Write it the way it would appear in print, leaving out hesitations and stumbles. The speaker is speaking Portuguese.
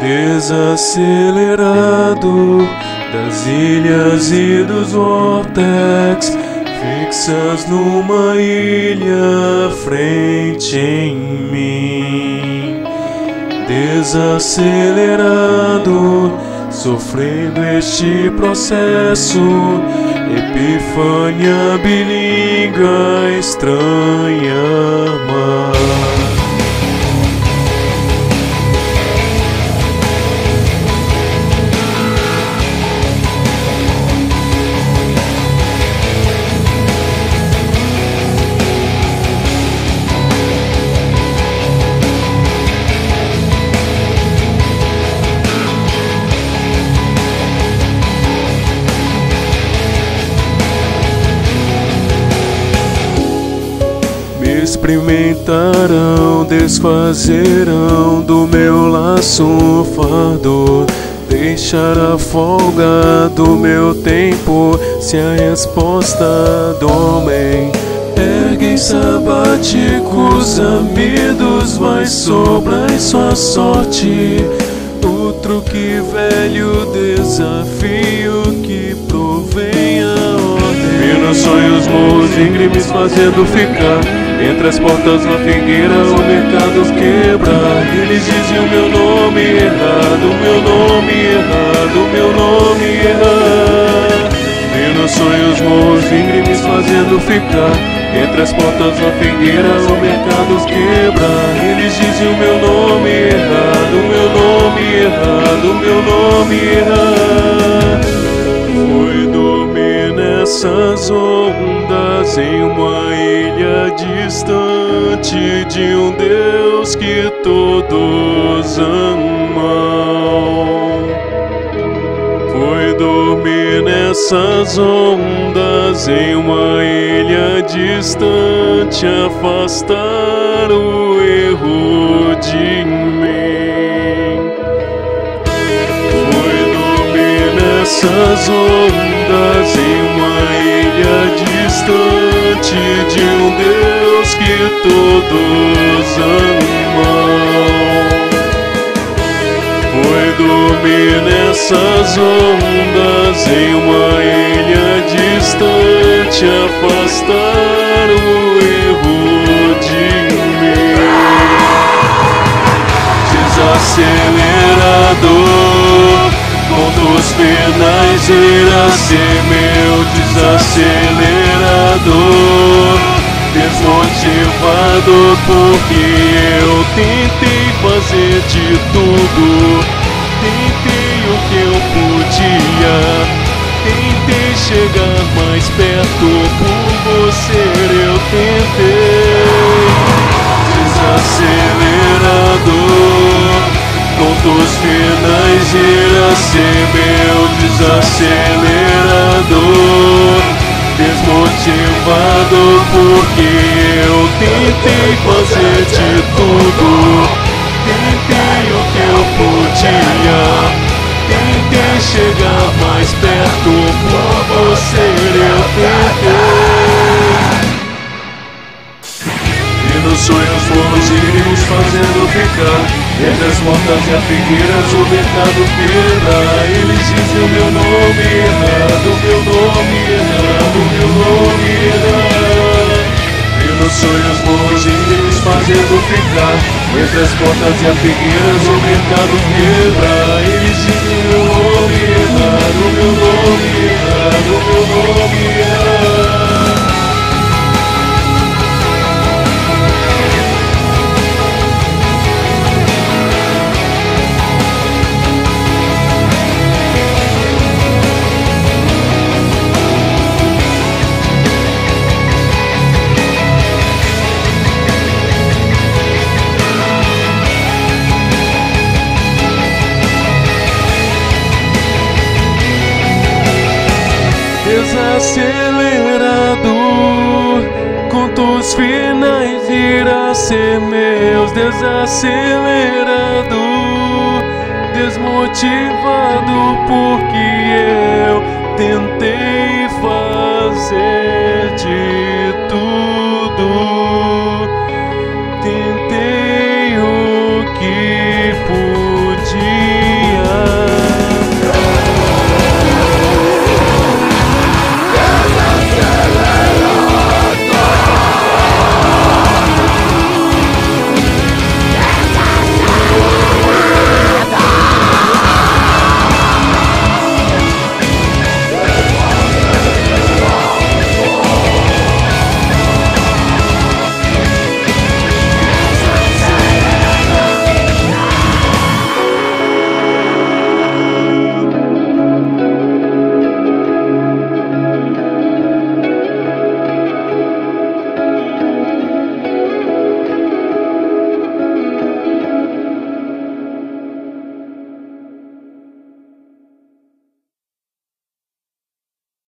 Desacelerado das ilhas e dos vortexes, fixas numa ilha frente em mim. Desacelerado, sofrendo este processo, epifania bilingual estranha amar. Experimentarão, desfazerão do meu laço um fardo, deixará folga do meu tempo se a resposta do homem. Erguem sabáticos, amidos, vai sobrar em sua sorte o truque velho, desafio que provém a ordem. Vi nos sonhos morros íngremes fazendo ficar entre as portas da figueira o mercado quebra. Eles diziam meu nome errado, meu nome errado, meu nome errado. Vi nos sonhos morros íngremes fazendo ficar entre as portas da figueira o mercado quebra. Eles diziam meu nome errado, meu nome errado, meu nome errado. Foi dormir nessas ondas em uma ilha distante de um Deus que todos amam. Foi dormir nessas ondas em uma ilha distante, afastar o erro de mim. Foi dormir nessas ondas em uma ilha distante de um Deus que todos amam. Foi dormir nessas ondas em uma ilha distante, afastar o erro de mim. Desacelerador, pontos finais irá ser meu desacelerador. Desmotivado porque eu tentei fazer de tudo, tentei o que eu podia, tentei chegar mais perto, por você eu tentei. Desacelerador, pontos finais irá ser meu desacelerador. Desmotivado porque eu tentei fazer de tudo, tentei o que eu podia, tentei chegar mais perto, por você eu tentei. E nos sonhos fomos íamos fazendo ficar entre as portas e as figueiras o mercado quebra. Eles dizem o meu nome errado, meu nome errado, meu nome errado. E nos sonhos bons íamos fazendo ficar entre as portas e as figueiras o mercado quebra. Eles dizem o meu nome errado, meu nome errado, meu nome errado. Desacelerador, contos finais irá ser meus. Desacelerador, desmotivado porque eu tentei